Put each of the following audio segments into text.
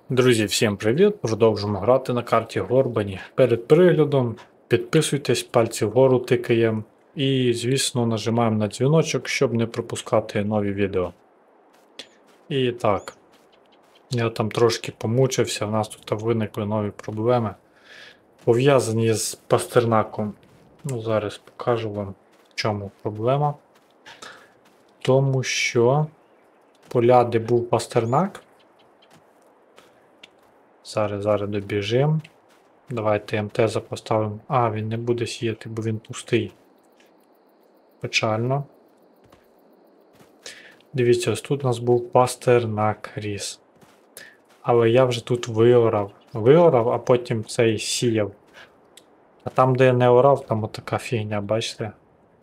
Друзі, всім привіт! Продовжуємо грати на карті Горбані. Перед переглядом підписуйтесь, пальці вгору тикаємо і, звісно, нажимаємо на дзвіночок, щоб не пропускати нові відео. І так, я там трошки помучився, у нас тут виникли нові проблеми, пов'язані з пастернаком. Зараз покажу вам, в чому проблема. Тому що поля, де був пастернак, зараз добіжимо. Давайте МТ поставимо. Він не буде сіяти, бо він пустий. Печально. Дивіться, ось тут у нас був пастернак ріс. Але я вже тут виорав. А потім цей сіяв. А там, де я не орав, там отака фігня, бачите?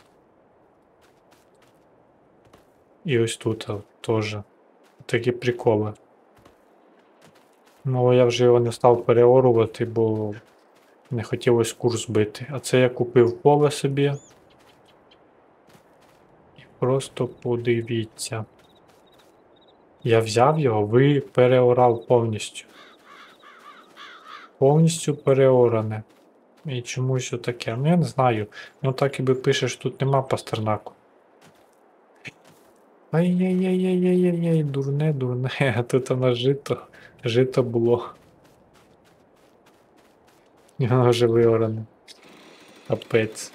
І ось тут теж. Такі приколи. Ну, я вже його не став переорувати, бо не хотілося курс бити. А це я купив поле собі. І просто подивіться. Я взяв його, переорав повністю. Повністю переоране. І чомусь таке. Ну я не знаю. Ну так і би пишеш, тут нема пастернаку. Ай-яй-яй-яй-яй-яй, дурне. Тут воно жито було. І воно вже виоране. Капець.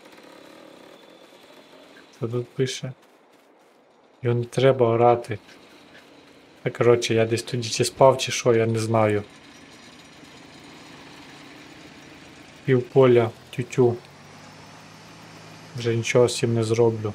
Що тут пише? Його не треба орати. Коротше, я десь тоді чи спав, чи що, я не знаю. Півполя, тютю. Вже нічого з цим не зроблю.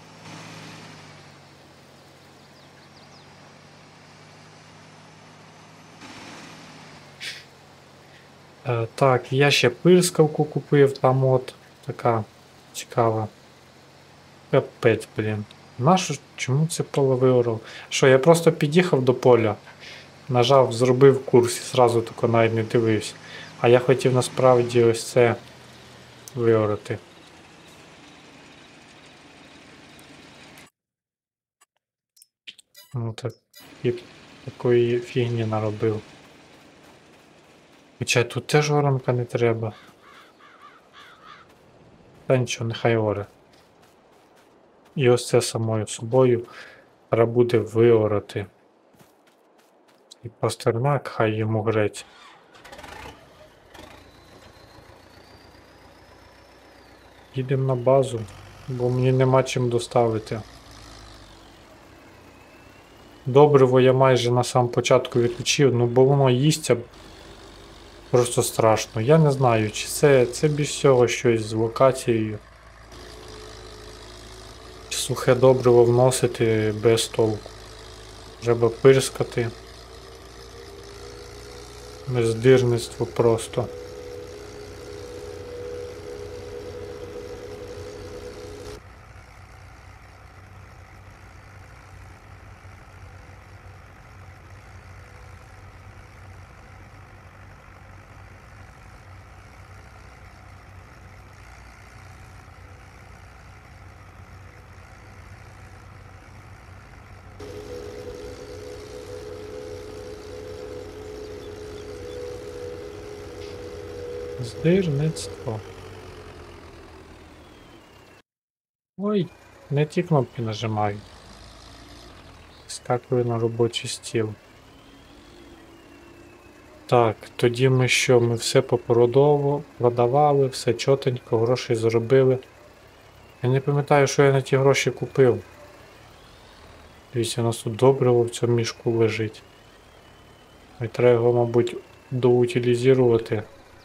Так, я ще пирскавку купив, там от така цікава. Капець, блін. Чому це поле виорав? Що, я просто під'їхав до поля, нажав, зробив курс і зразу тако навіть не дивився. А я хотів насправді ось це виорати. Ну так, і такої фігні наробив. Хоча тут теж оранка не треба. Та нічого, нехай оре. І ось це самою собою треба буде виорати. І пастернак, хай йому греть. Їдемо на базу, бо мені нема чим доставити. Добриво я майже на самому початку відключив, ну бо воно їсться просто страшно. Я не знаю, чи це більш всього щось з локацією. Сухе добриво вносити без толку. Треба пирскати. Бездирництво просто. Здирництво. Ой, не ті кнопки нажимаю. Скакую на робочий стіл. Так, тоді ми що? Ми все продавали, все чотенько, гроші заробили. Я не пам'ятаю, що я на ті гроші купив. Дивіться, у нас тут добриво в цьому мішку лежить. І треба його, мабуть, доутилізувати.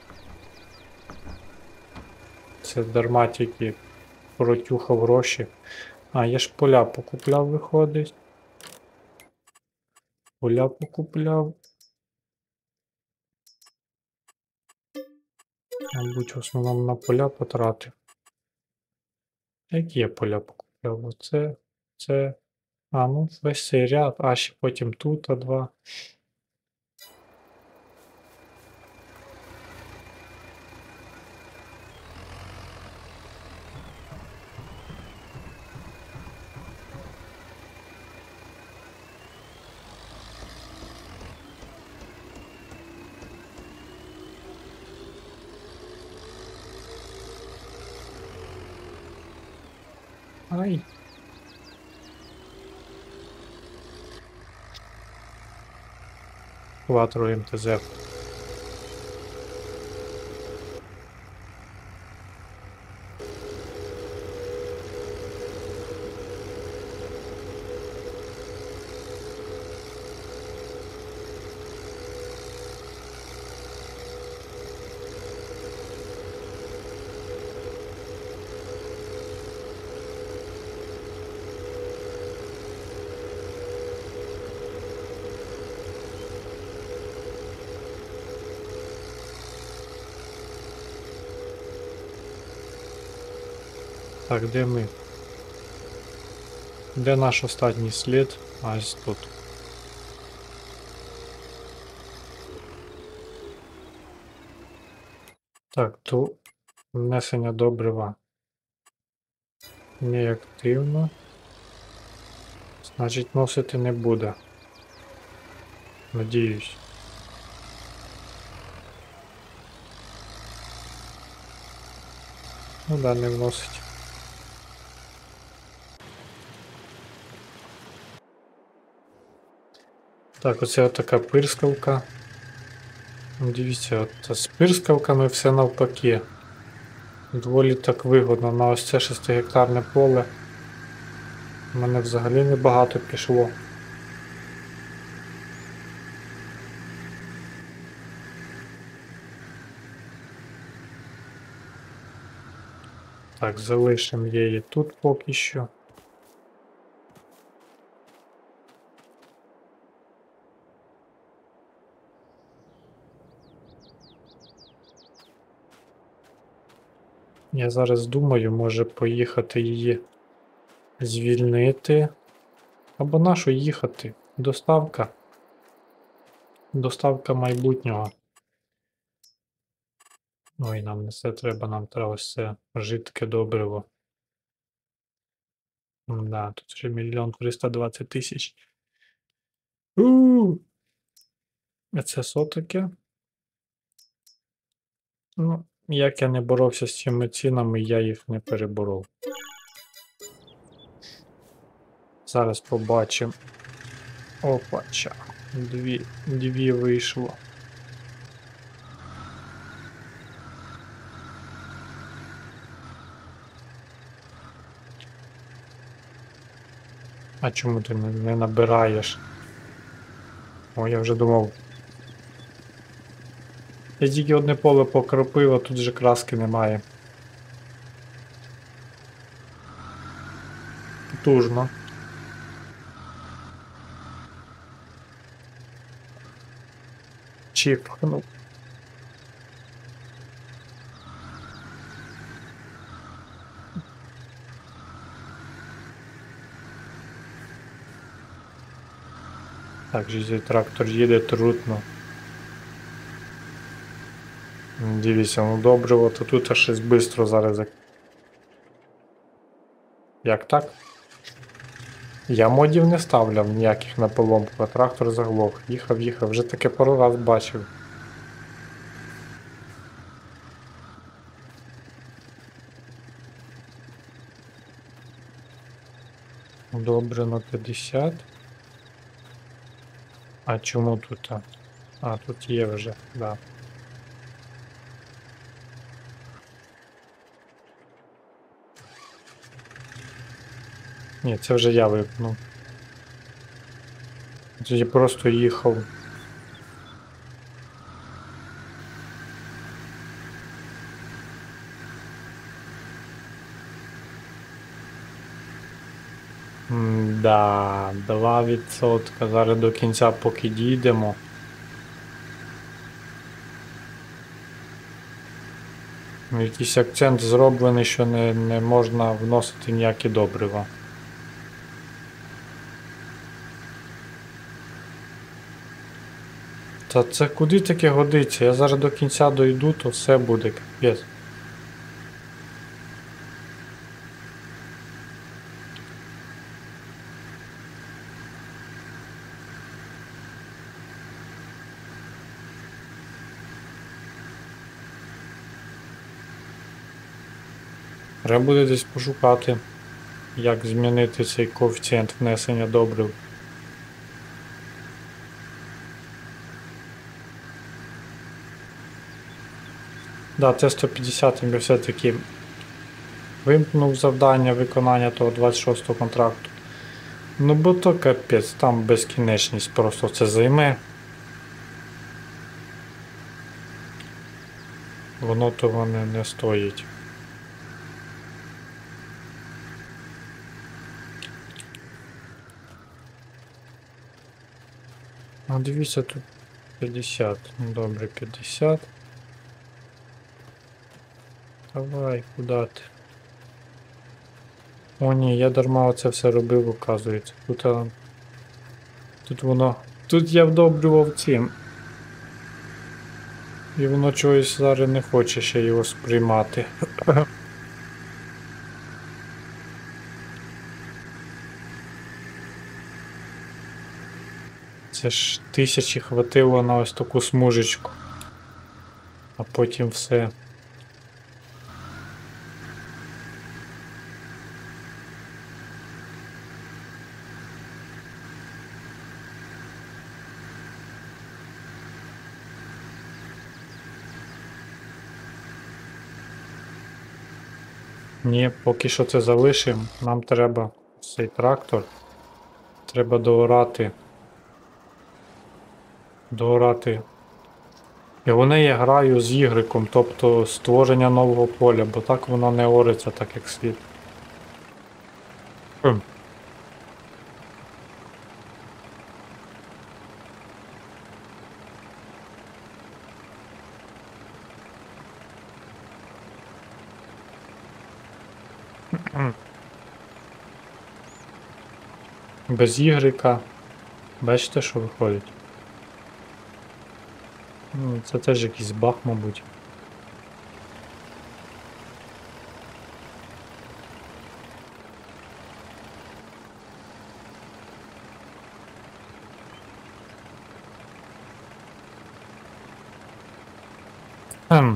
Це дарма тільки протюхав гроші. Я ж поля покупляв, виходить. Поля покупляв. Мабуть, в основному на поля потратив. Які я поля покупляв? Оце, це. Ну, весь цей ряд, ще потім тут, два. Ай. Кватро МТЗ. Так, де ми? Де наш останній слід? А ось тут. Так, то внесення добрива неактивно. Значить, носити не буде. Надіюсь. Ну да, не вносить. Так, оце така пирскавка. Дивіться, от з пирскавками все навпаки. Доволі так вигодно. На ось це 6-гектарне поле. У мене взагалі небагато пішло. Так, залишимо її тут поки що. Я зараз думаю, може поїхати її звільнити. Або нащо їхати? Доставка. Доставка майбутнього. Ой, нам не все треба, нам треба ось це жидке добриво. Да, тут вже 1 320 000. А це що таке? Ну, як я не боровся з цими цінами, я їх не переборов. Зараз побачимо. Опача. Дві вийшло. А чому ти не набираєш? О, я вже думав. Я тільки одне поле покропив, а тут же краски немає. Потужно. Чіпхнув. Так, же трактор їде трудно. Дивіться, ну добре, то тут аж щось швидко зараз. Як так? Я модів не ставляв ніяких на поломку, а трактор заглох. Їхав, вже таке пару раз бачив. Добре, на 50. А чому тут? А, тут є вже, да. Ні, це вже я випнув. Тоді просто їхав. Да, 2%. Зараз до кінця поки дійдемо. Якийсь акцент зроблений, що не можна вносити ніякі добрива. Та це куди таке годиться? Я зараз до кінця дойду, то все буде капець. Треба буде десь пошукати як змінити цей коефіцієнт внесення добрив. Да, це 150 я все-таки вимкнув завдання виконання того 26-го контракту. Ну бо то капець, там безкінечність просто це займе. Воно того не стоїть. А дивіться, тут 50. Добре, 50. Давай, куди ти? О ні, я дарма оце все робив, оказується. Тут воно... Тут я вдобрював цим. І воно чогось зараз не хоче ще його сприймати. Це ж 1000 хватило на ось таку смужечку. А потім все. Ні, поки що це залишимо. Нам треба цей трактор. Треба доорати. І вони я граю з ігриком, тобто створення нового поля, бо так воно не ориться так як слід. Без ігрика. Бачите, що виходить? Це теж якийсь баг, мабуть. Хм.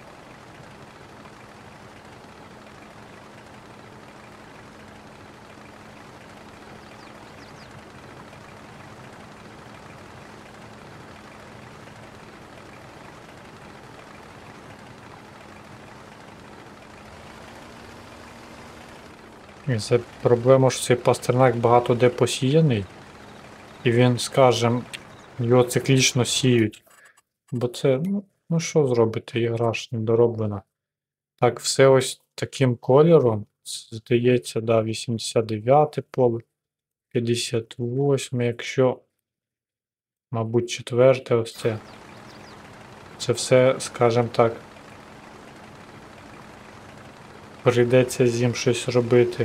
І це проблема, що цей пастернак багато де посіяний. І він, скажем, його циклічно сіють. Бо це, ну що зробити, ігра ж недороблена. Так, все ось таким кольором. Здається, да, 89 поле, 58, якщо, мабуть, четверте ось це. Це все, скажем так, прийдеться з ним щось робити.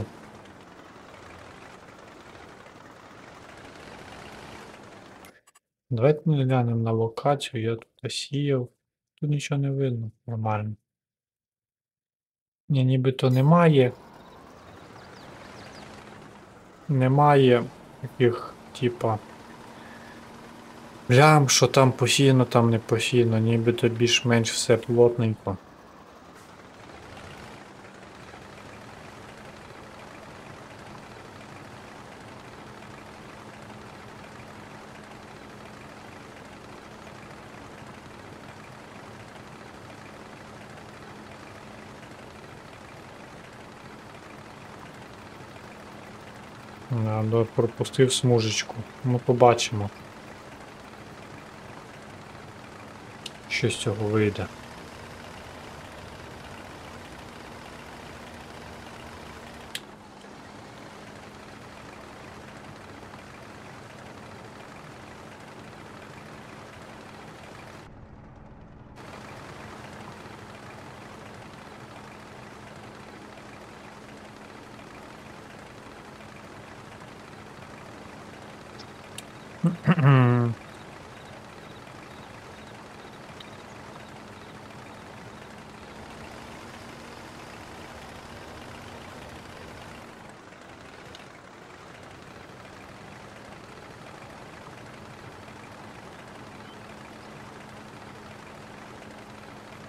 Давайте ми глянемо на локацію, я тут сіяв. Тут нічого не видно, нормально. Ні, нібито немає. Немає таких, типа, плям, що там посіяно, там не посіяно, нібито більш-менш все плотненько. Пропустив смужечку. Ми побачимо, що з цього вийде.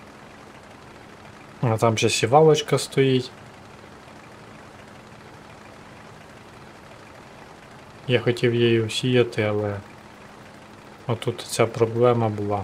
А там ще сівалочка стоїть. Я хотів її сіяти, але отут ця проблема була.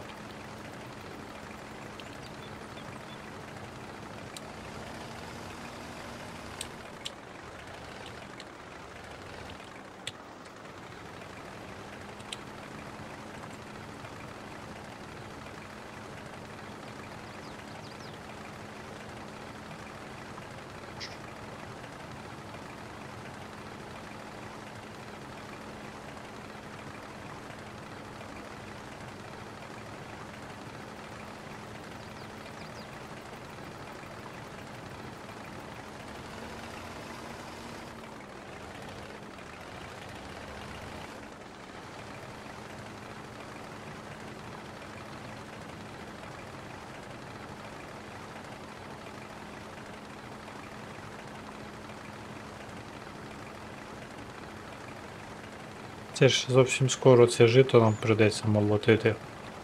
Це ж зовсім скоро це жито нам прийдеться молотити.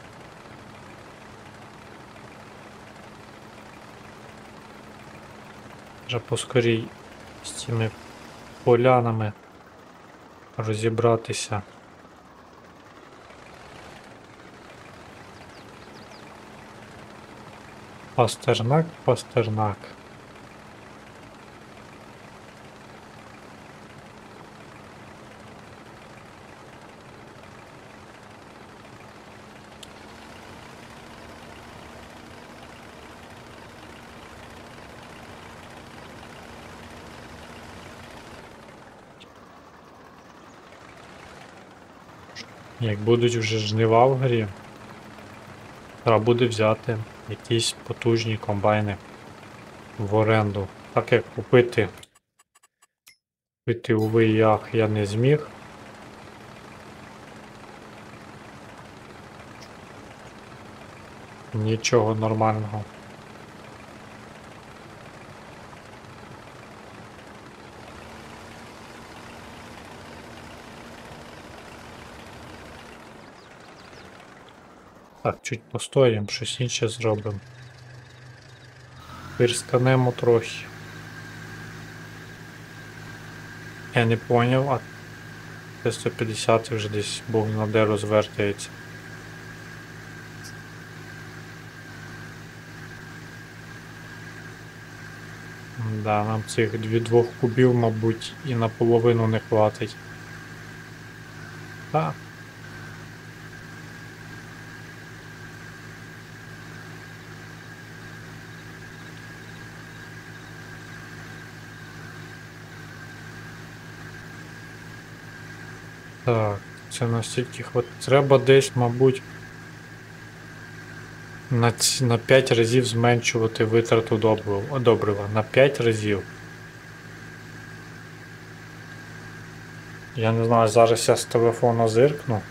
Вже поскорій з цими полянами розібратися. Пастернак, пастернак. Як будуть вже жнива в грі, треба буде взяти якісь потужні комбайни в оренду. Так як купити у виях я не зміг. Нічого нормального. Так, чуть постоїмо, щось інше зробимо. Пирсканемо трохи. Я не поняв, а Т-150 вже десь бог на де розвертається. Да, нам цих двох кубів, мабуть, і наполовину не хватить. Так. Так, це настільки хватить. Треба десь, мабуть, на 5 разів зменшувати витрату добрива. На 5 разів. Я не знаю, зараз я з телефона зиркну.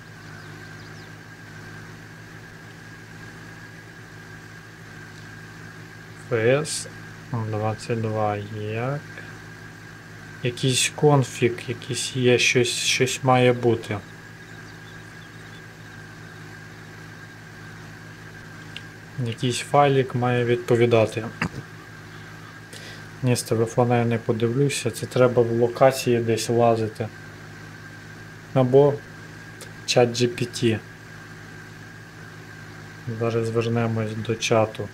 ФС 22 як? Якийсь конфіг, якийсь є, щось має бути. Якийсь файлик має відповідати. Ні, з телефона я не подивлюся, це треба в локації десь лазити. Або ChatGPT. Зараз звернемось до чату.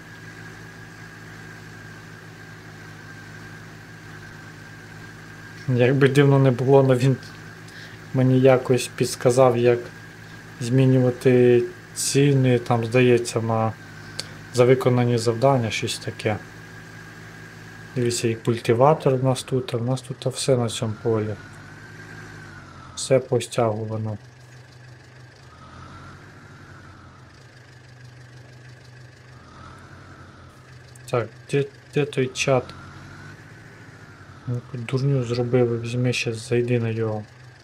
Якби дивно не було, але він мені якось підсказав, як змінювати ціни, там, здається, за виконані завдання, щось таке. Дивіться, і культиватор в нас тут все на цьому полі. Все постягувано. Так, де той чат? Яку дурню зробили, візьми ще зайди на його.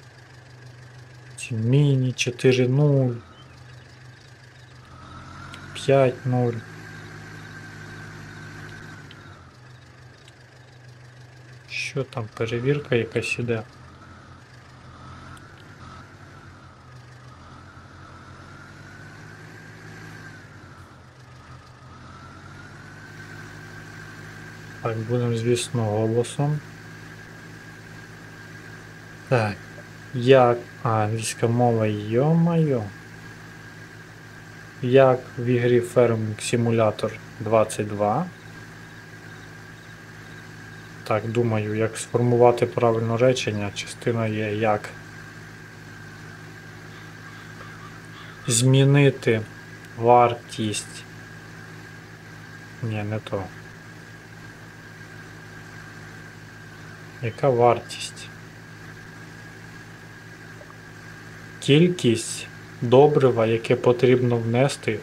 Міні 4.0 5.0. Що там, перевірка якась іде? Так, будемо, звісно, голосом. Так, Як... англійська мова, йо-майо. Як в ігрі Farming Simulator 22. Так, думаю, як сформувати правильне речення. Частина є як змінити вартість. Ні, не то. Яка вартість? Кількість добрива, яке потрібно внести,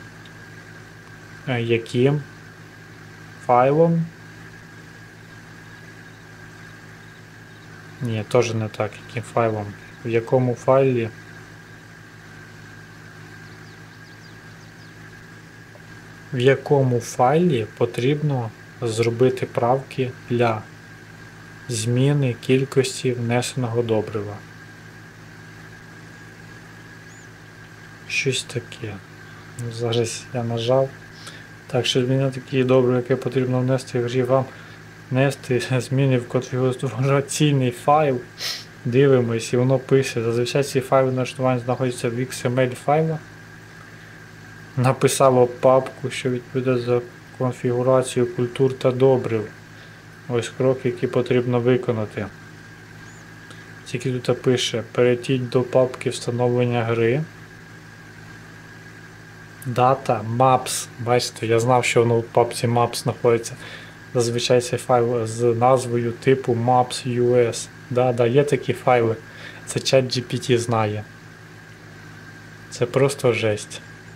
яким файлом? Ні, теж не так, яким файлом. В якому файлі? В якому файлі потрібно зробити правки для зміни кількості внесеного добрива? Щось таке. Зараз я нажав. Так, що змінити такі добрива, яке потрібно внести в грі, вам внести зміни в конфігураційний файл. Дивимось, і воно пише. Зазвичай ці файли налаштування знаходяться в XML файлах. Написало папку, що відповідає за конфігурацію культур та добрив. Ось кроки, які потрібно виконати. Тільки тут пише: перейдіть до папки встановлення гри. Дата Maps. Бачите, я знав, що воно в папці Maps знаходиться. Зазвичай цей файл з назвою типу Maps.us. Да, є такі файли. Це ChatGPT знає. Це просто жесть.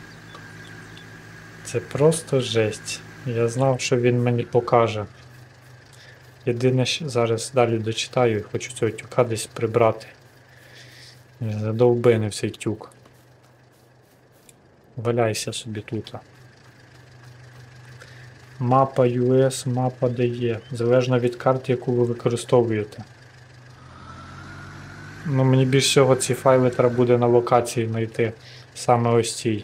Це просто жесть. Я знав, що він мені покаже. Єдине, що зараз далі дочитаю і хочу цього тюка десь прибрати. Задовбений цей тюк. Валяйся собі тут. Мапа US, мапа DE. Залежно від карти, яку ви використовуєте. Ну, мені більш всього ці файли треба буде на локації знайти. Саме ось цій.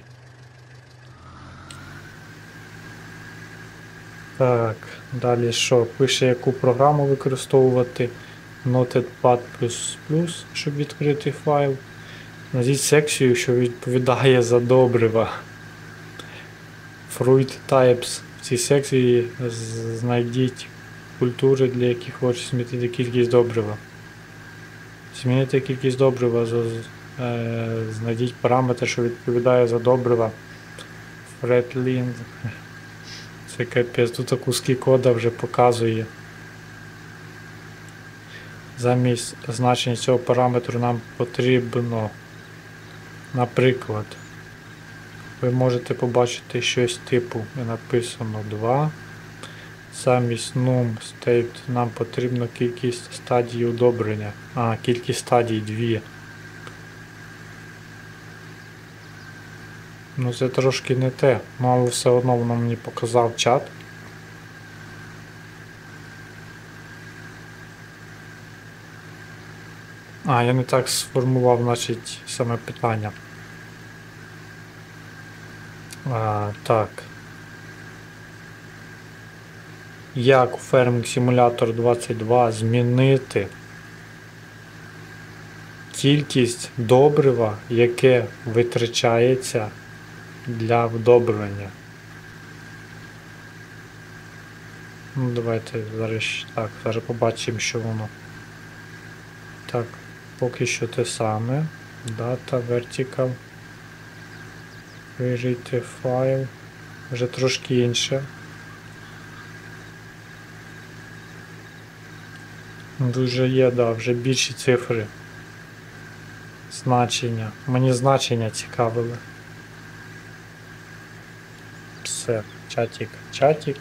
Так, далі що? Пише, яку програму використовувати. Notepad++, щоб відкрити файл. Назвіть секцію, що відповідає за добрива. Fruit Types. В цій секції знайдіть культури, для яких хочете змінити кількість добрива. Змінити кількість добрива. Знайдіть параметр, що відповідає за добрива. Fretlin. Це капець, тут куски кода вже показує. Замість значення цього параметру нам потрібно, наприклад, ви можете побачити щось типу, написано 2. Замість num state нам потрібно кількість стадій удобрення. Кількість стадій 2. Ну це трошки не те, але все одно воно мені показав чат. Я не так сформував, значить, саме питання. Так. Як у Farming Simulator 22 змінити кількість добрива, яке витрачається для вдобрення? Ну, давайте зараз побачимо, що воно. Так, поки що те саме. Data, Vertical. Вижити файл. Вже трошки інше. Дуже є, вже більші цифри. Значення. Мені значення цікавили. Все, чатик.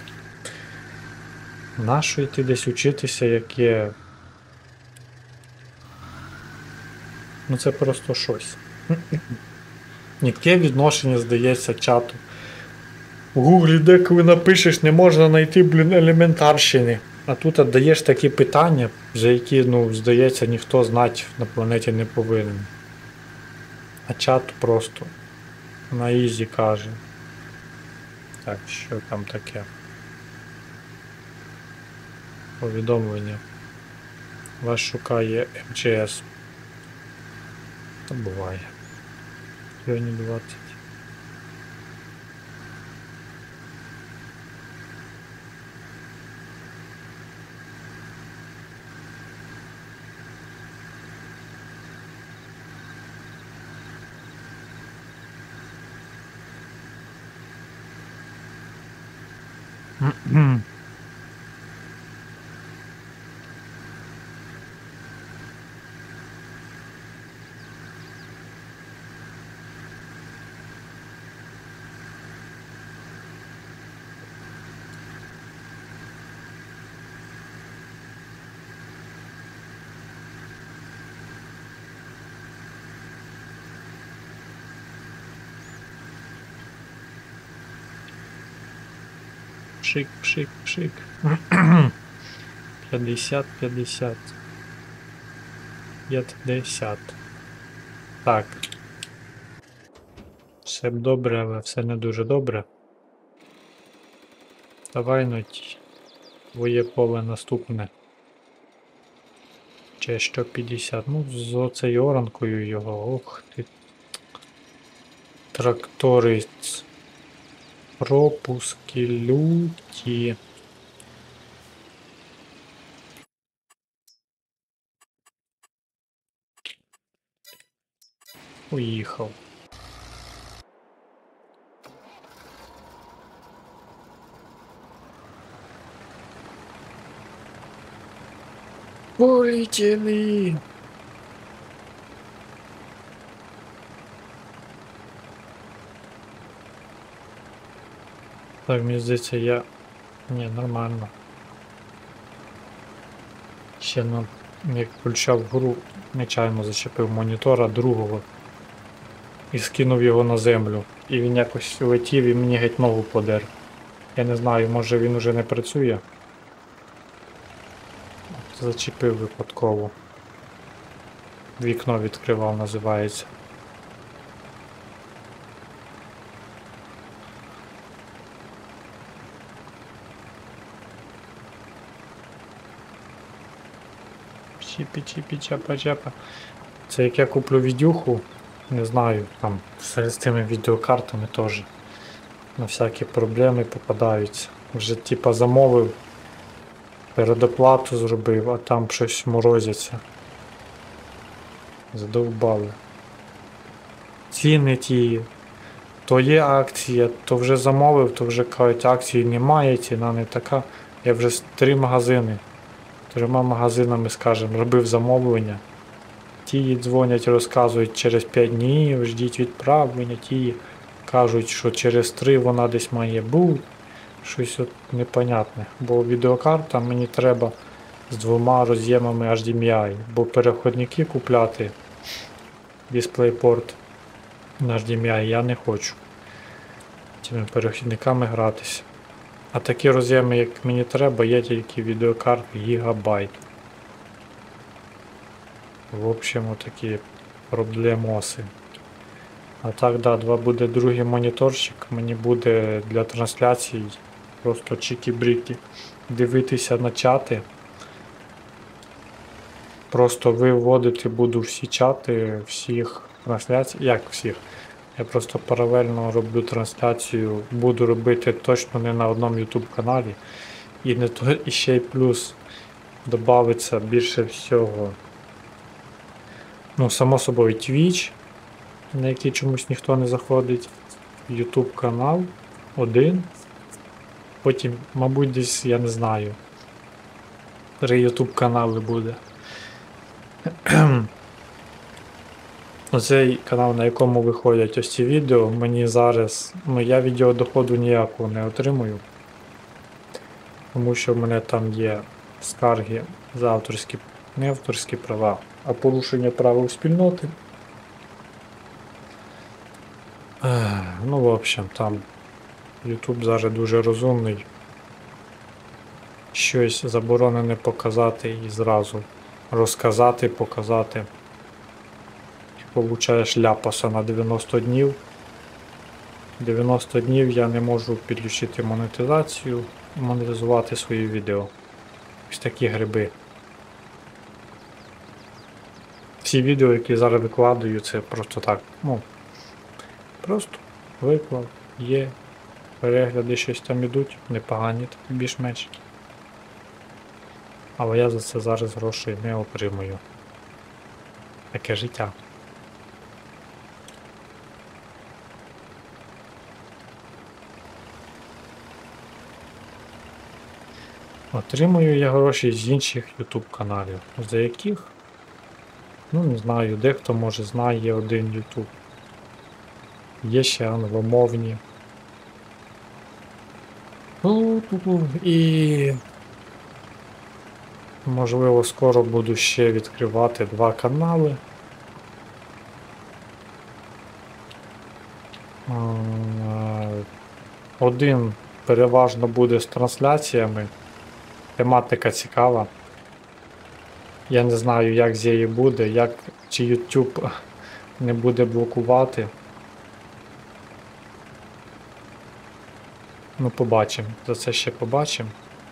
Нащо йти десь учитися, яке... Ну це просто щось. Яке відношення, здається, чату. У Гуглі деколи напишеш, не можна знайти, елементарщини. А тут даєш такі питання, за які, здається, ніхто знати на планеті не повинен. А чат просто на ізі каже. Так, що там таке? Повідомлення. Вас шукає МЧС. Та буває. Сьогодні 20. Пшик, пшик, пшик. 50, 50. 50. Так. Все б добре, але все не дуже добре. Давай нуть. Твоє поле наступне. Чи що 50. Ну, з оцею оранкою його. Ох ти. Тракторець. Пропуски люті. Уїхав. Полетели! Так, мені здається, я... Ні, нормально. Ще як включав гру, нечайно зачепив монітора другого і скинув його на землю. І він якось летів і мені геть ногу подер. Я не знаю, може він уже не працює. Зачепив випадково. Вікно відкривав, називається. Чіпі-чіпі-чапа-чапа. Це як я куплю відюху, не знаю, там з тими відеокартами теж. На всякі проблеми попадаються. Вже типа замовив, передоплату зробив, а там щось морозяться. Задовбали. Ціни ті. То є акція, то вже замовив, то вже кажуть, акції немає, ціна не така. Я вже з 3 магазинами, скажімо, робив замовлення. Ті дзвонять, розказують, через 5 днів ждіть відправлення, ті кажуть, що через 3 вона десь має бути. Щось от непонятне. Бо відеокарта мені треба з 2 роз'ємами HDMI, бо переходники купляти, DisplayPort на HDMI я не хочу цими перехідниками гратися. А такі роз'єми, як мені треба, є тільки відеокарти гігабайт. В общем, отакі проблемоси. А так, да, буде другий моніторчик, мені буде для трансляцій просто чики-брики дивитися на чати. Просто виводити буду всі чати, всіх трансляцій, як всіх. Я просто паралельно роблю трансляцію, буду робити точно не на одному YouTube каналі. І не то, і ще й плюс додається більше всього. Ну, само собою Twitch, на який чомусь ніхто не заходить. YouTube канал один. Потім, мабуть, десь, я не знаю, 3 YouTube канали буде. Оцей канал, на якому виходять ось ці відео, мені зараз, ну я відеодоходу ніякого не отримую. Тому що в мене там є скарги за авторські, не авторські права, а порушення правил спільноти. Ну, в общем, там YouTube зараз дуже розумний. Щось заборонене показати і зразу розказати, показати. Получаєш ляпаса на 90 днів. 90 днів я не можу підключити монетизацію, монетизувати свої відео. Ось такі гриби. ці відео, які зараз викладаю, це просто так. Ну, просто виклав, є. Перегляди щось там ідуть, непогані, більш-менш. Але я за це зараз грошей не отримую. Таке життя. Отримую я гроші з інших YouTube каналів, за яких, ну не знаю, дехто може знає один YouTube. Є ще англомовні. І можливо скоро буду ще відкривати 2 канали. Один переважно буде з трансляціями. Тематика цікава. Я не знаю, як з її буде, чи YouTube не буде блокувати. Ну, побачимо. За це ще побачимо.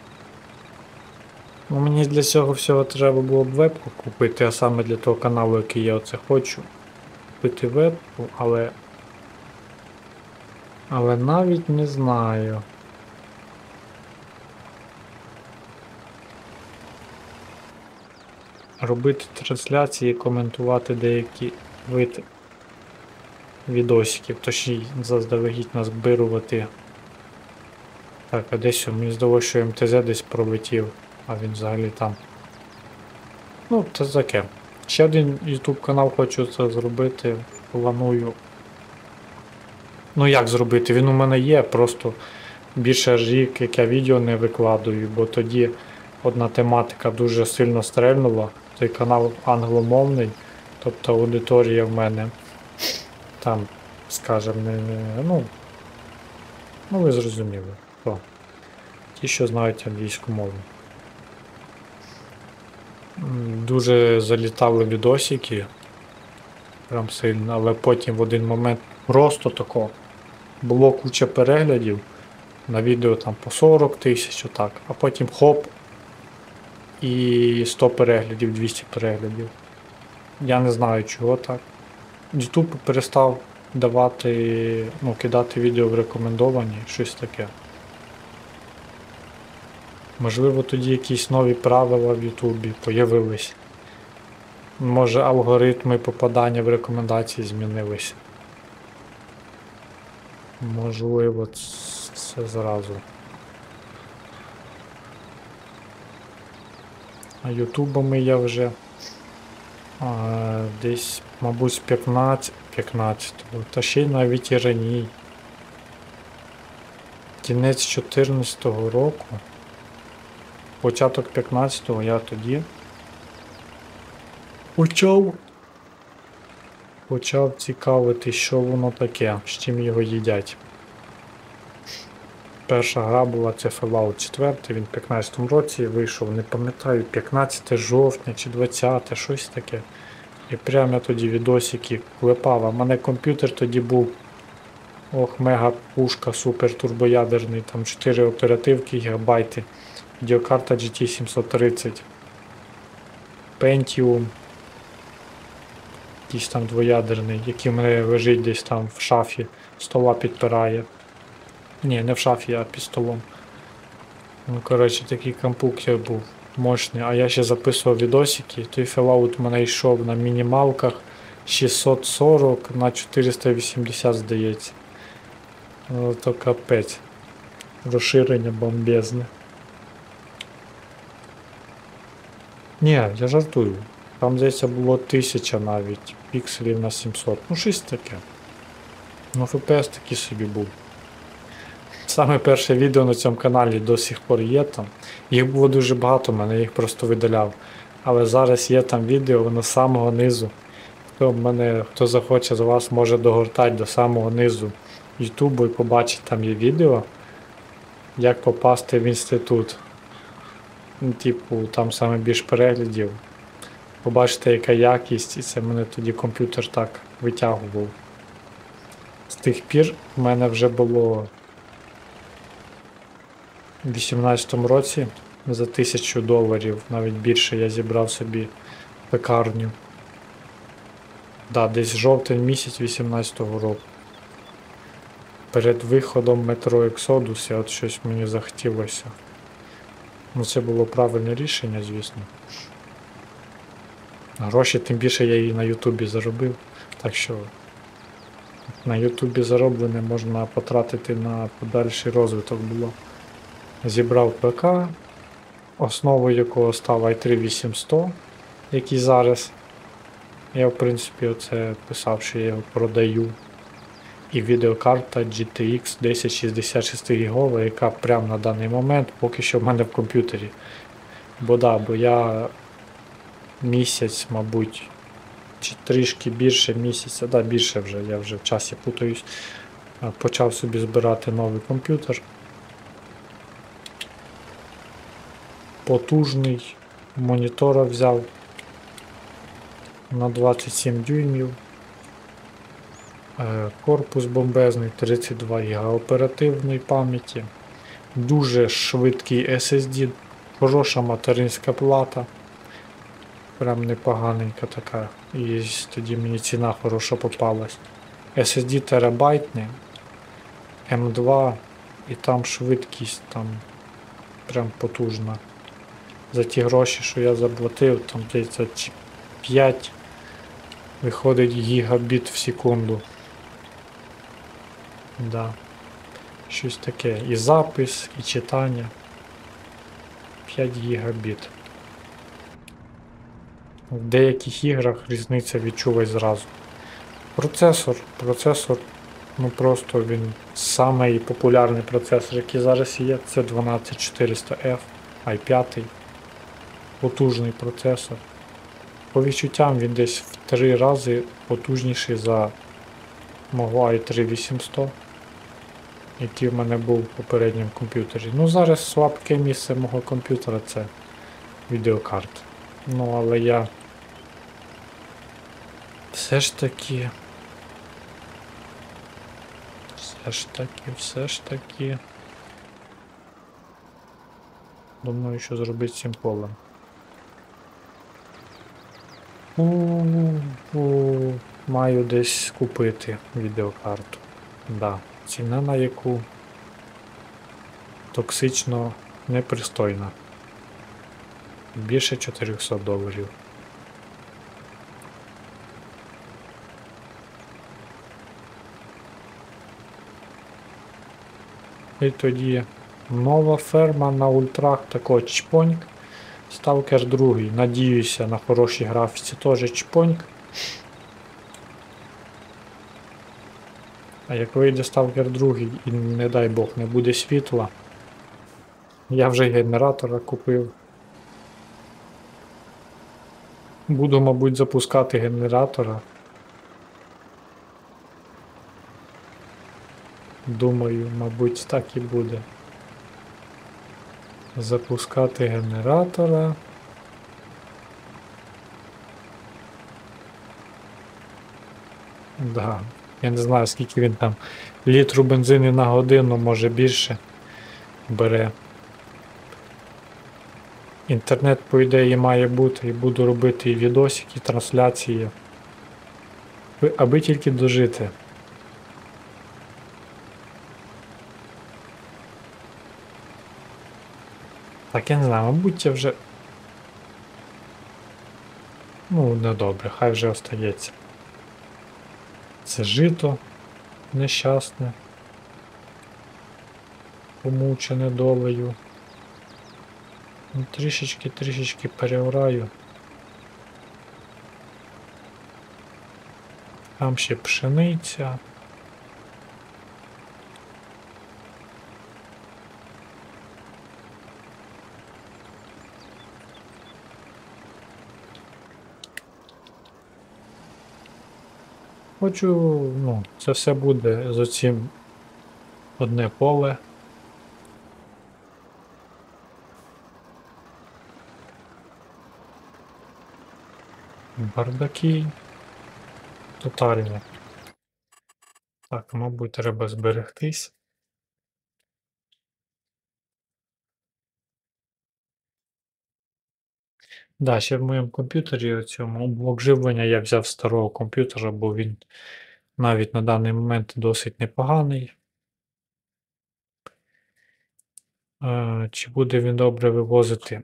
Ну, мені для цього всього треба було б вебку купити, а саме для того каналу, який я оце хочу. Купити вебку, але навіть не знаю. Робити трансляції, коментувати деякі види відосиків, то ще й заздалегідь назбирувати. Так, а десь мені здалося, що МТЗ десь пролетів, а він взагалі там. Ну, це таке. Ще один YouTube канал хочу це зробити, планую. Ну як зробити? Він у мене є, просто більше рік, як я відео не викладаю, бо тоді одна тематика дуже сильно стрельнула. Той канал англомовний, тобто аудиторія в мене там, скажімо, ну ви зрозуміли. О, ті, що знають англійську мову. Дуже залітали відосики, прям сильно, але потім в один момент просто тако було куча переглядів, на відео там по 40 тисяч, отак, а потім хоп, і 100 переглядів, 200 переглядів. Я не знаю чого так. YouTube перестав давати, ну, кидати відео в рекомендовані, щось таке. Можливо, тоді якісь нові правила в Ютубі появились. Може, алгоритми попадання в рекомендації змінилися. Можливо, це зразу. А ютубами я вже десь, мабуть, з 15-го, та ще й навіть і раніше. Кінець 14-го року. Початок 15-го я тоді почав цікавити, що воно таке, з чим його їдять. Перша гра була це Fallout 4, він в 15-му році вийшов, не пам'ятаю, 15 жовтня чи 20, щось таке. І прямо я тоді відосики клепав, а в мене комп'ютер тоді був, мега пушка, супер турбоядерний, там 4 оперативки гігабайти. Відеокарта GT 730, Pentium, якийсь там двоядерний, який в мене лежить десь там в шафі, стола підпирає. Ні, не в шафі, а під столом. Ну, коротше, такий комп'ютер був мощний, а я ще записував відосики, той Fallout у мене йшов на мінімалках 640 на 480, здається. Ну, то капець. Розширення бомбезне. Ні, я жартую. Там, здається, було 1000 навіть, пікселів на 700. Ну, щось таке. Ну, FPS такий собі був. Саме перше відео на цьому каналі до сих пор є там. Їх було дуже багато, мене їх просто видаляв. Але зараз є там відео, воно з самого низу. Хто захоче з вас, може догортати до самого низу Ютубу і побачить, там є відео, як попасти в інститут. Типу, там саме більш переглядів. Побачите, яка якість, і це мене тоді комп'ютер так витягував. З тих пір в мене вже було в 18-му році за $1000, навіть більше, я зібрав собі пекарню. Да, десь жовтень місяць 18-го року. Перед виходом Metro Exodus, от щось мені захотілося. Ну, це було правильне рішення, звісно. Гроші, тим більше я її на Ютубі заробив. Так що на Ютубі зароблене можна потратити на подальший розвиток було. Зібрав ПК, основою якого став i3 8100, який зараз. Я, в принципі, оце писав, що я його продаю. І відеокарта GTX 1066 гігова, яка прямо на даний момент поки що в мене в комп'ютері. Бо я місяць, мабуть, чи трішки більше місяця, більше вже, я вже в часі путаюсь, почав собі збирати новий комп'ютер. Потужний, монітора взяв на 27 дюймів. Корпус бомбезний, 32 ГБ оперативної пам'яті, дуже швидкий SSD, хороша материнська плата, прям непоганенька така, і тоді мені ціна хороша попалась. SSD терабайтний, M2, і там швидкість там прям потужна. За ті гроші, що я заплатив, там 35 виходить гігабіт в секунду. Да. Щось таке. І запис, і читання. 5 гігабіт. В деяких іграх різниця відчулась зразу. Процесор, ну просто він самий популярний процесор, який зараз є, це 12400F, i5. Потужний процесор. По відчуттям він десь в 3 рази потужніший за мого i3 8100. Який в мене був в попередньому комп'ютері. Ну зараз слабке місце мого комп'ютера це відеокарта. Ну але я все ж таки думаю, що зробити з цим полем. Маю десь купити відеокарту. Да. Ціна на яку токсично непристойна. Більше $400. І тоді нова ферма на ультрах, такого чпоньк. Сталкер 2. Надіюся на хорошій графіці теж чпоньк. А як вийде Сталкер 2 і, не дай Бог, не буде світла, я вже генератора купив. Буду, мабуть, запускати генератора. Думаю, мабуть, так і буде. Запускати генератора. Да. Я не знаю, скільки він там літру бензину на годину, може більше бере. Інтернет, по ідеї, має бути, і буду робити і відосики, і трансляції. Аби тільки дожити. Так, я не знаю, мабуть, я вже... Ну, недобре, хай вже остається. Це жито нещасне, помучене долею. Трішечки переораю. Там ще пшениця. Хочу, ну, це все буде з оцім одне поле. Бардаки тотальні. Так, мабуть, треба зберегтись. Да, ще в моєму комп'ютері цьому блок живлення я взяв з старого комп'ютера, бо він навіть на даний момент досить непоганий. Чи буде він добре вивозити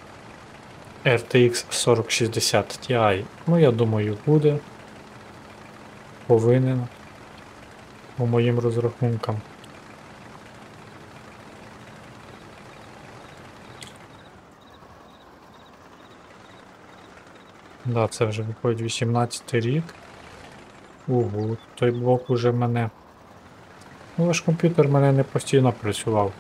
RTX 4060 Ti? Ну, я думаю, буде. Повинен. По моїм розрахункам. Да, це вже виходить 18 рік. Ого, той блок уже мене. Ну, ваш комп'ютер в мене не постійно працював.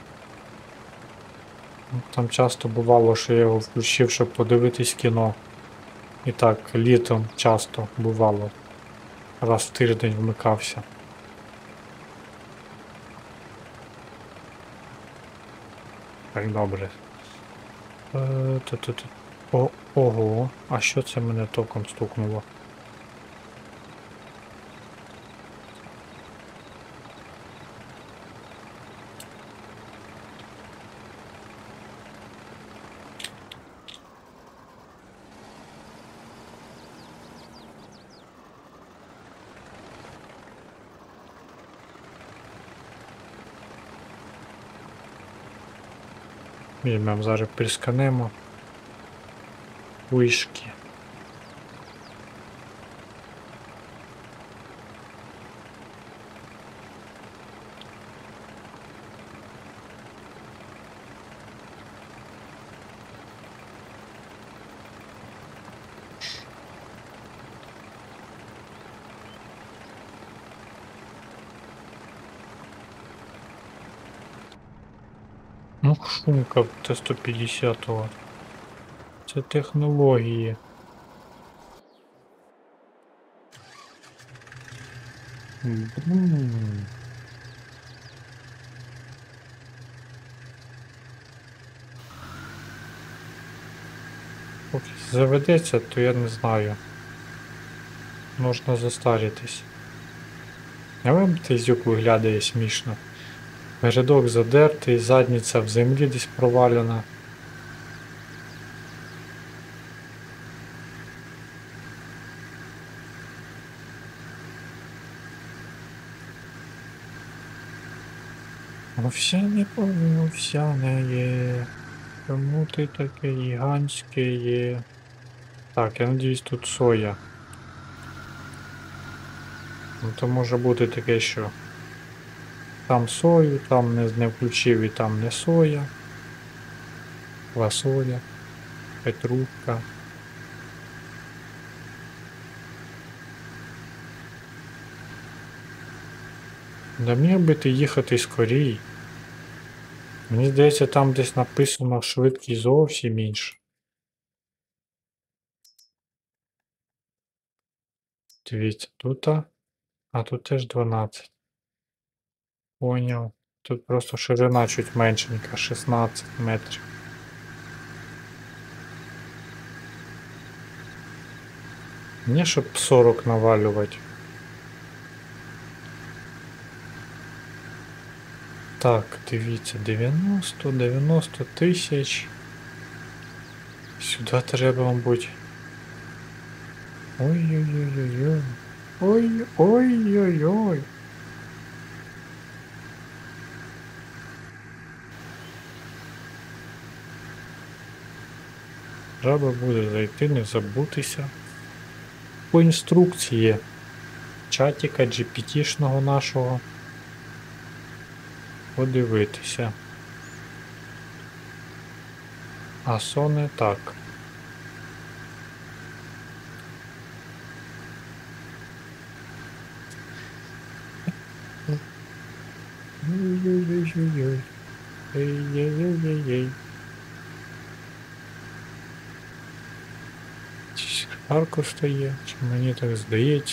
Там часто бувало, що я його включив, щоб подивитись кіно. І так, літом часто бувало. Раз в тиждень вмикався. Так, добре. Ого, а що це мене током стукнуло? Візьмемо зараз присканемо. Вишки. Ну, шумка Т-150. Це технології. Брум. Поки заведеться, то я не знаю. Можна застаритись. А вам тизюк виглядає смішно. Передок задертий, задниця в землі десь провалена. Овсяне є. Чому ти таке гігантське є? Так, я надіюсь, тут соя. Ну, то може бути таке, що там сою, там не включив і там не соя. Квасоля, петрушка. Да міг би ти їхати скорій. Мені здається, там десь написано швидкість зовсім інша. Дивіться, тут, а тут теж 12. Поняв. Тут просто ширина чуть меншенька, 16 метрів. Не щоб 40 навалювати. Так, дивіться, 90 тисяч. Сюди треба, мабуть. Ой-ой-ой-ой-ой. Ой-ой-ой-ой. Треба буде зайти, не забутися. По інструкції чатіка GPT-шного нашого подивитися. А соне так. Ой-ой-ой-ой-ой. Ей-ей-ей-ей-ей. Арко стає, чи мені так здається.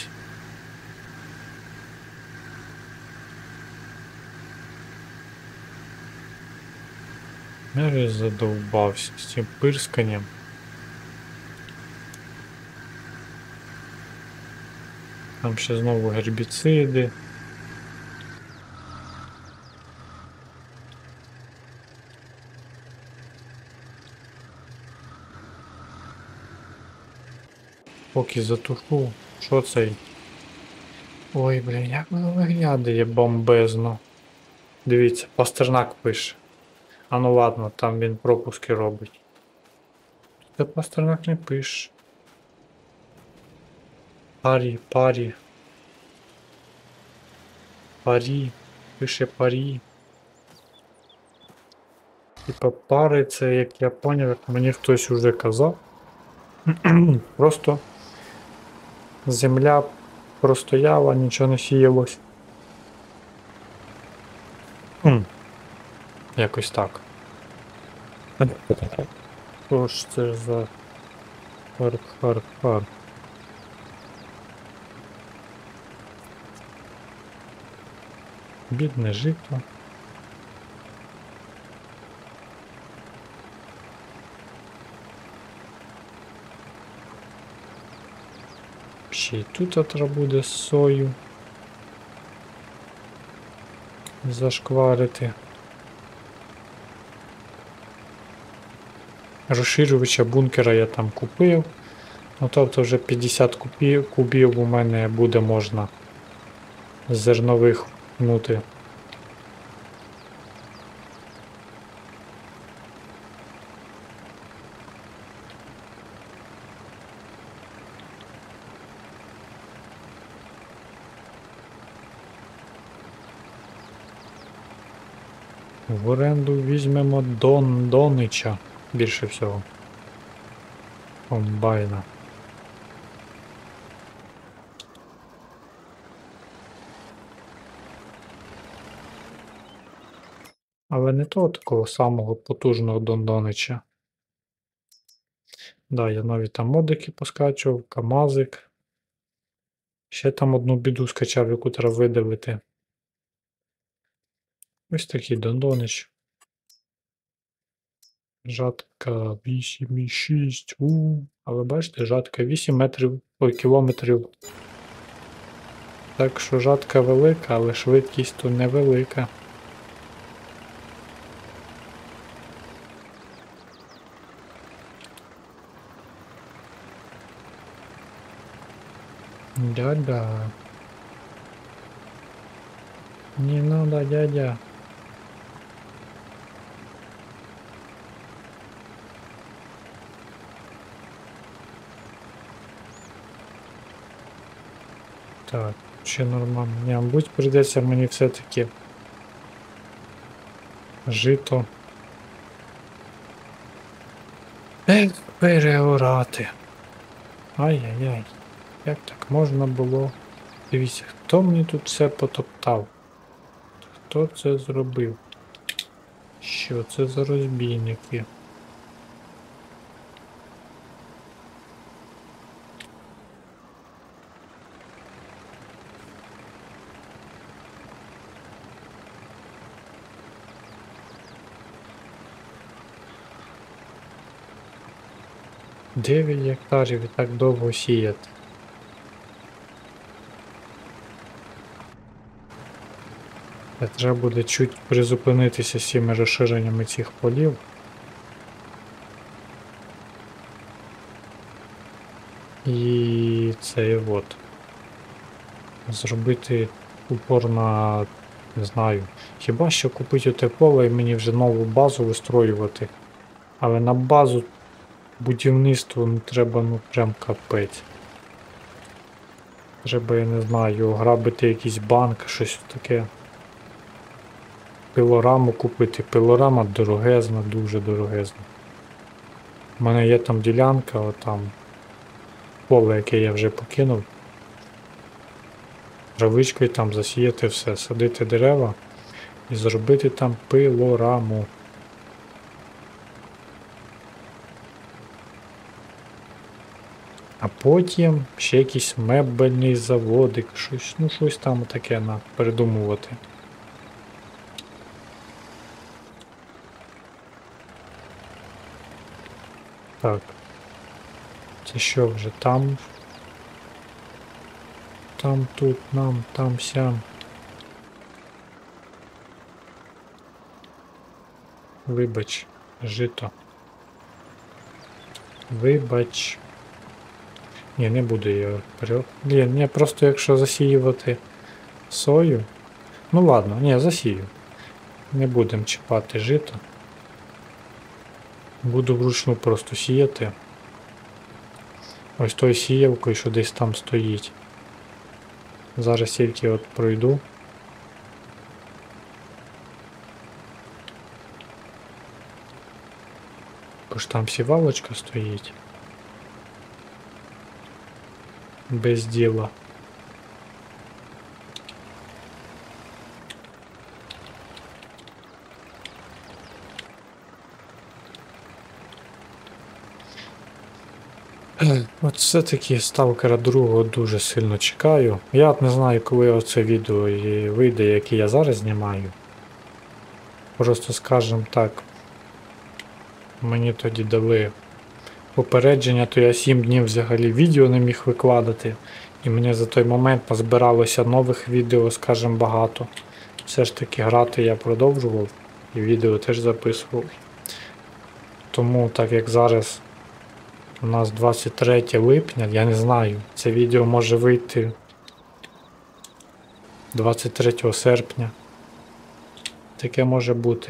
Я задовбався з цим пирсканням. Там ще знову гербіциди. Поки затушу. Що цей? Ой, блін, як воно виглядає бомбезно. Дивіться, Пастернак пише. А ну ладно, там він пропуски робить. Тут Пастернак не пише. Парі. Парі. Пише парі. Типа пари, це як я поняв, як мені хтось уже казав. Просто земля простояла, нічого не сіялось. Якось так. Що ж це за хар. Бідне жито. Ще й тут треба буде сою зашкварити. Розширювача бункера я там купив. Ну тобто вже 50 кубів у мене буде можна зернових впнути. В оренду візьмемо Донича більше всього. Комбайна. Але не того такого самого потужного Донича. Да, я нові там модики поскачував, камазик. Ще там одну біду скачав, яку треба видавити. Ось такий Донич. Жатка 8,6. Але бачите, жатка 8 метрів, кілометрів. Так що жатка велика, але швидкість тут невелика. Дядя. Не надо, дядя. Так, ще нормально. Не, мабуть, прийдеться мені все-таки жито переорати. Ай-яй-яй. Як так можна було? Дивіться, хто мені тут все потоптав? Хто це зробив? Що це за розбійники? Дев'ять гектарів і так довго сіяти. Треба буде чуть призупинитися з цими розширеннями цих полів. І це от. Зробити упор на, не знаю, хіба що купити оте поле і мені вже нову базу вистроювати. Але на базу будівництво не треба, ну прям капець. Треба, я не знаю, грабити якийсь банк, щось таке. Пилораму купити. Пилорама дорогезна, дуже дорогезна. У мене є там ділянка, отам поле, яке я вже покинув. Травичкою там засіяти все, садити дерева і зробити там пилораму. А потім ще якийсь мебельний заводик, щось, ну щось там таке придумувати. Так. Це що вже там? Там, тут, нам, там, сям. Вибач, жито. Вибач. Ні, не буду його Блін, ні, просто якщо засіювати сою. Ну ладно, ні, засію. Не будемо чіпати жито. Буду вручну просто сіяти. Ось той сіявкою, що десь там стоїть. Зараз тільки от пройду. Бо ж там сівалочка стоїть. Без діла. От все-таки сталкера другого дуже сильно чекаю. Я от не знаю, коли оце відео і вийде, яке я зараз знімаю. Просто скажем так, мені тоді дали попередження, то я 7 днів взагалі відео не міг викладати. І мені за той момент назбиралося нових відео, скажем, багато. Все ж таки грати я продовжував і відео теж записував. Тому так як зараз у нас 23 липня, я не знаю, це відео може вийти 23 серпня. Таке може бути.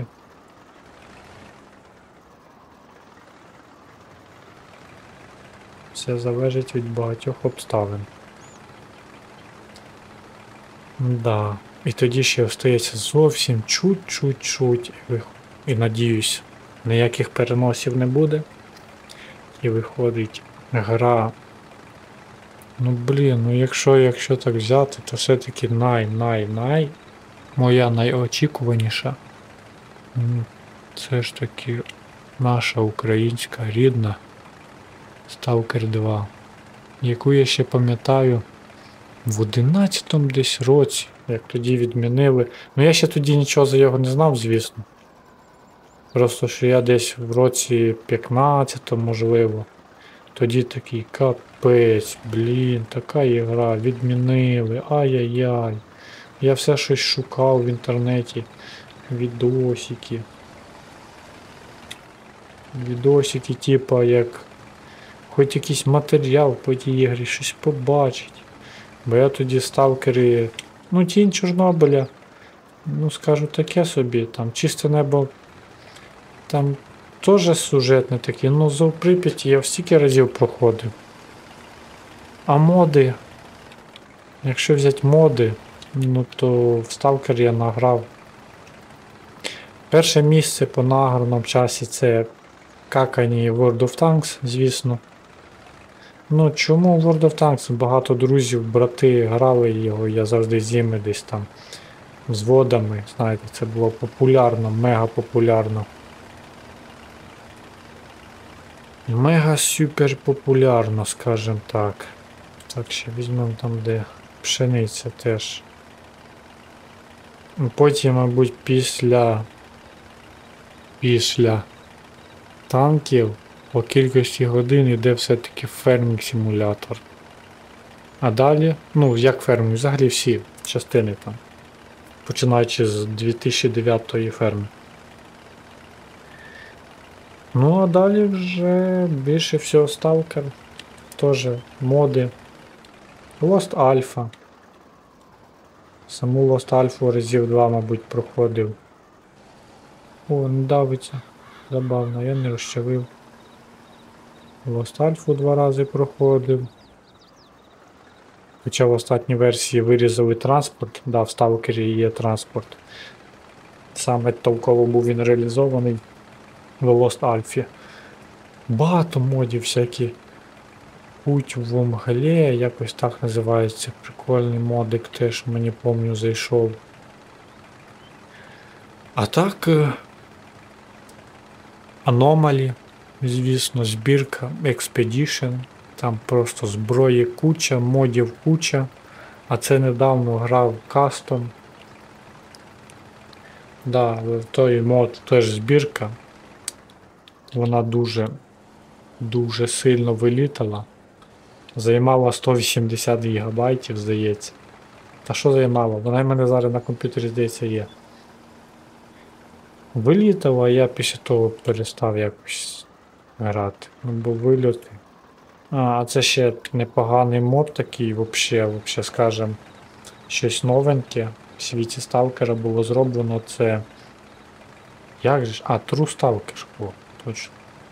Все залежить від багатьох обставин. Да. І тоді ще остається зовсім чуть-чуть. І надіюсь, ніяких переносів не буде. І виходить гра. Ну блін, ну якщо так взяти, то все-таки моя найочікуваніша. Це ж таки наша українська рідна Stalker 2, яку я ще пам'ятаю в 11-му десь році, як тоді відмінили. Ну я ще тоді нічого за його не знав, звісно. Просто що я десь в році 15-му, можливо. Тоді такий капець, блін, така ігра, відмінили, ай-яй-яй. Я все щось шукав в інтернеті, відосики. Відосики, типа як хоч якийсь матеріал по тій ігрі, щось побачить. Бо я тоді сталкери, ну Тінь Чорнобиля, ну скажу таке собі, там Чисте небо, там теж сюжетне таке, ну Зов Прип'яті я стільки разів проходив. А моди, якщо взяти моди, ну то в сталкер я награв. Перше місце по награному часі це какані World of Tanks, звісно. Ну чому World of Tanks? Багато друзів, брати грали його, я завжди з ними десь там з водами, знаєте, це було популярно, мега популярно. Мега супер популярно, скажем так. Так, ще візьмемо там, де пшениця теж. Потім, мабуть, після танків по кількості годин йде все-таки фермінг симулятор. А далі, ну як фермінг, взагалі всі частини там. Починаючи з 2009 ферми. Ну а далі вже більше всього сталкер. Теж моди. Lost Alpha. Саму Lost Alpha разів 2, мабуть, проходив. О, не давиться. Забавно, я не розчавив. Lost Alpha 2 рази проходив. Хоча в останній версії вирізали транспорт. Да, в сталкері є транспорт. Саме толково був він реалізований в Lost Alpha. Багато модів всякі. Путь в мглі, якось так називається. Прикольний модик теж, мені помню, зайшов. А так Anomaly, звісно, збірка, Expedition. Там просто зброї куча, модів куча. А це недавно грав Custom. Да, той мод теж збірка. Вона дуже сильно вилітала. Займала 180 ГБ, здається. Та що займала? Вона в мене зараз на комп'ютері, здається, є. Вилітала, а я після того перестав якось грати. Ну, бо вильоти. А це ще непоганий мод такий, вообще, скажем, щось новеньке. В світі сталкера було зроблено це. Як же ж? А, True Stalker. О, точно.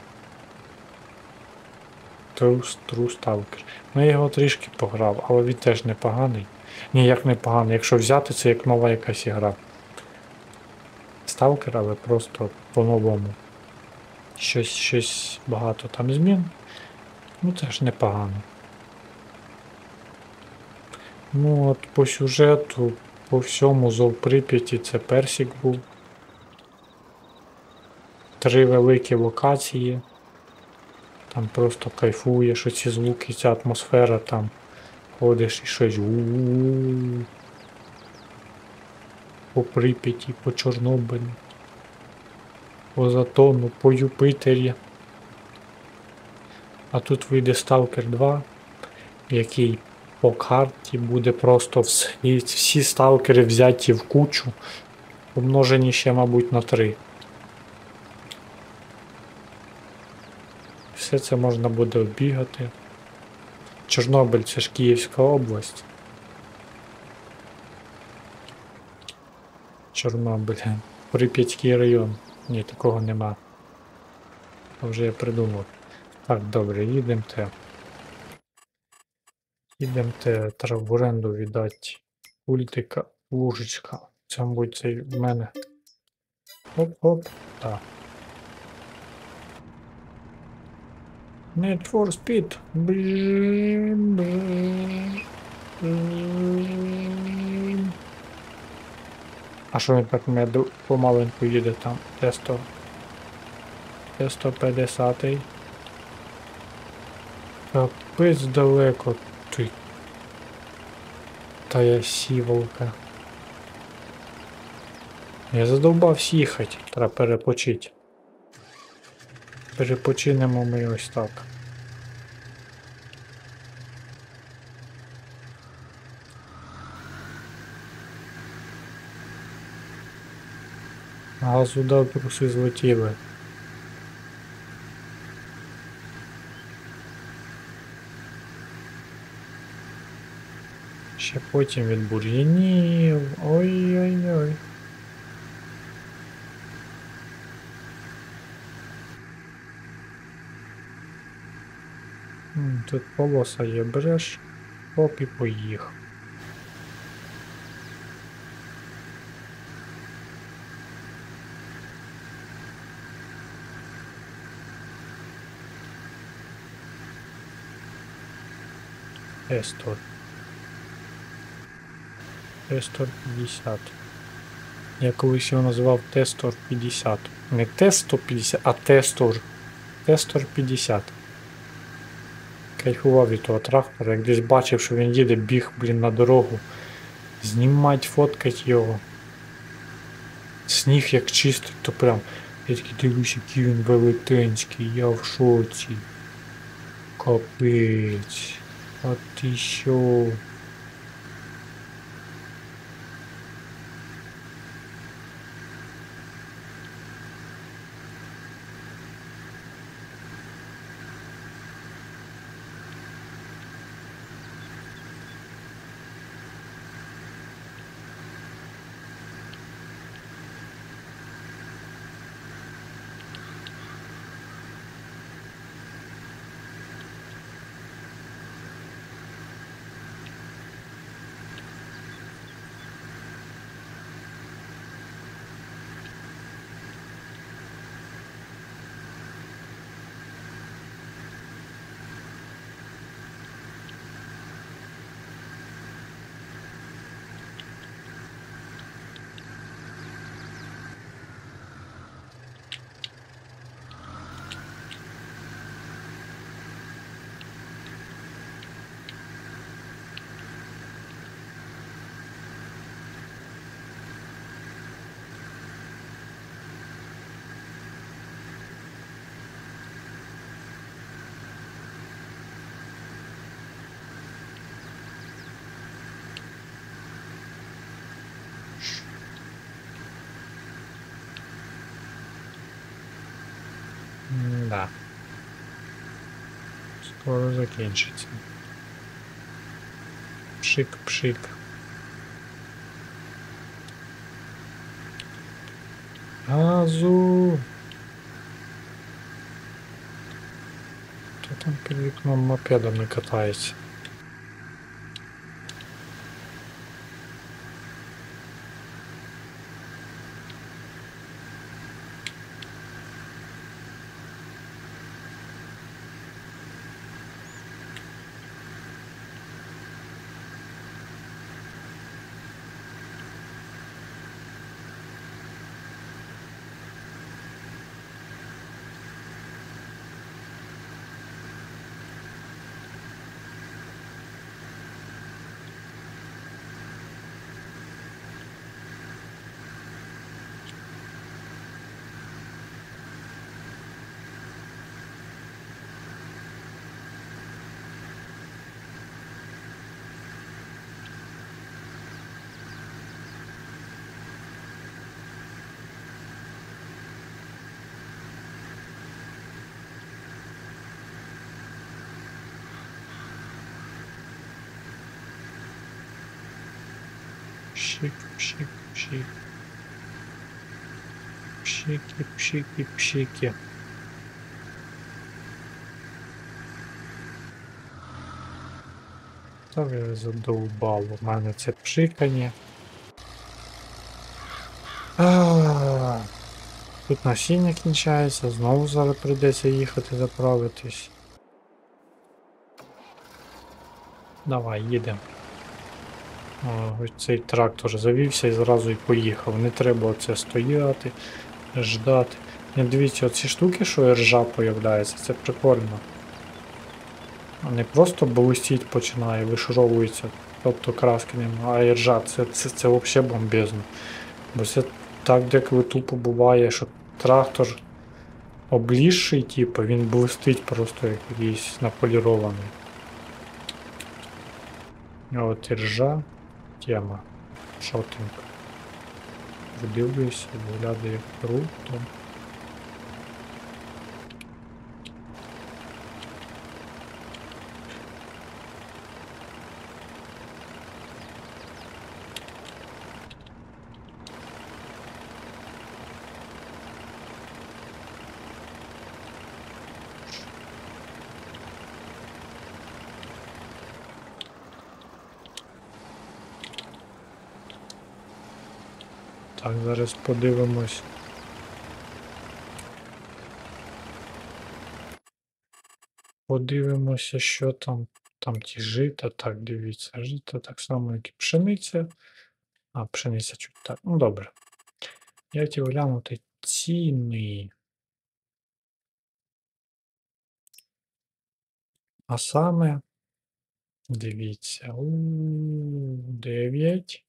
True Stalker. Ну я його трішки пограв, але він теж непоганий. Ні, як непоганий. Якщо взяти, це як нова якась ігра. Сталкер, але просто по-новому. Щось багато там змін. Ну це ж непогано. Ну от по сюжету, по всьому Зов Прип'яті це Персик був. 3 великі локації. Там просто кайфуєш, оці звуки, ця атмосфера, там ходиш і щось по Прип'яті, по Чорнобилю, по Затону, по Юпитері. А тут вийде Сталкер 2, який по карті буде просто всі сталкери взяті в кучу, помножені ще, мабуть, на 3. Все це можна буде оббігати. Чорнобиль це ж Київська область. Чорнобиль. Прип'ятський район. Ні, такого нема. А вже я придумав. Так, добре, їдемте. Треба в оренду віддати ультика, лужечка. Це, мабуть, цей в мене. Оп-оп. Так. Need for Speed. А що він так помаленьку їде там? Т-150. Капець далеко ти. Та я сіволка. Я задовбався їхати. Треба перепочити. Перепочинемо ми ось так. Газу дав, труси злетіли. Ще потім від бур'янів. Ой-ой-ой. Тут полоса є, береш, оп і поїхав. Тестор. Тестор 50. Я колись його називав Тестор 50. Не Т-150, а Тестор. Тестор 50. Кайфував від того трактора, як десь бачив, що він їде, біг, на дорогу. Знімать, фоткать його. Сніг як чистий, то прям. Я такий дивлюсь, який він велетенський, я в шоці. Капець. А ти що? Да. скоро закінчиться. Пшик-пшик. Газу! Хто там під вікном мопедом не катається? Пшик, пшик, пшик. Пшики, пшики, пшики. Та ви задовбало в мене це пшикання. Тут насіння кінчається, знову зараз прийдеться їхати заправитись. Давай, їдемо. Ось цей трактор завівся і зразу і поїхав. Не треба оце стояти, ждати. Не дивіться, оці штуки, що ржа появляється, це прикольно. А не просто блистіть починає, вишуровується, тобто краски нема, а і ржа, це взагалі бомбезно. Бо це так деколи тупо буває, що трактор облізший, типу, він блистить просто як якийсь наполірований. А от і ржа тема. Шотинг. Видивлюся, виглядає круто. Так, зараз подивимось. Подивимося, що там. Там ті жита, так, дивіться, жита так само, як і пшениця. А, пшениця чуть так. Ну добре. Я хотів глянути ціни. А саме, дивіться, 9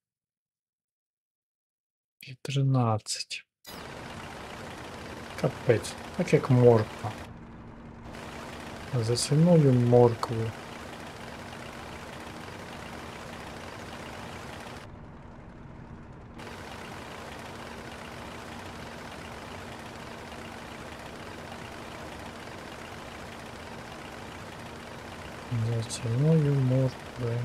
і 13. Капець, так як морква. За ціною моркви. За ціною моркви.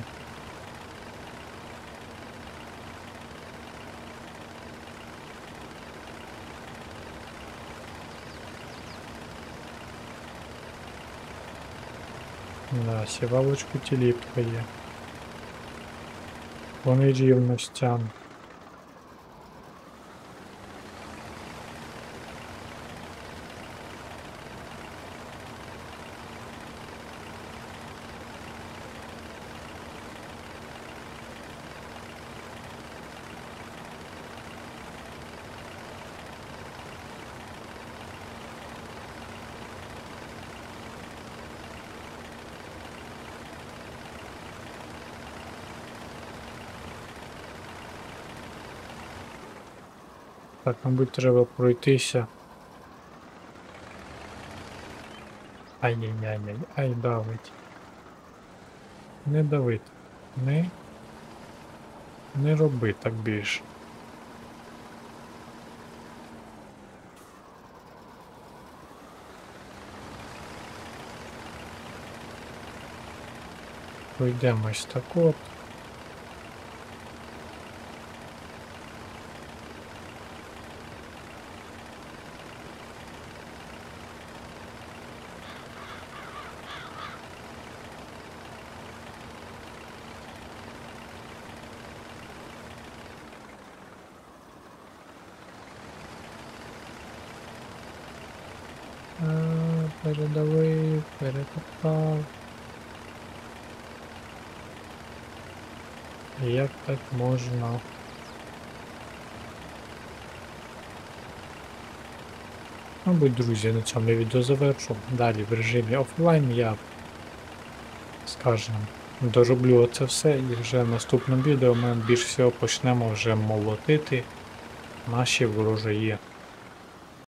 Да, сівалочку тіліпка є. Вони рівностям. Так, мабуть, треба пройтися. Ай-яй-яй-яй, ай, давить. Не давить. Не роби так більше. Пройдемось так от. Передавив, перекопав. Як так можна? Мабуть, друзі, на цьому я відео завершу. Далі в режимі офлайн я, скажімо, дороблю оце все і вже в наступному відео ми більш всього почнемо вже молотити наші ворожаї.